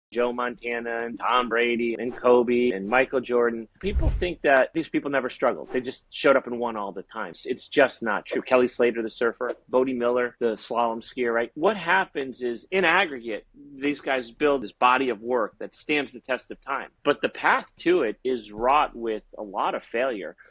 Joe Montana and Tom Brady and Kobe and Michael Jordan. People think that these people never struggled. They just showed up and won all the time. It's just not true. Kelly Slater, the surfer, Bodie Miller, the slalom skier, right? What happens is, in aggregate, these guys build this body of work that stands the test of time. But the path to it is wrought with a lot of failure.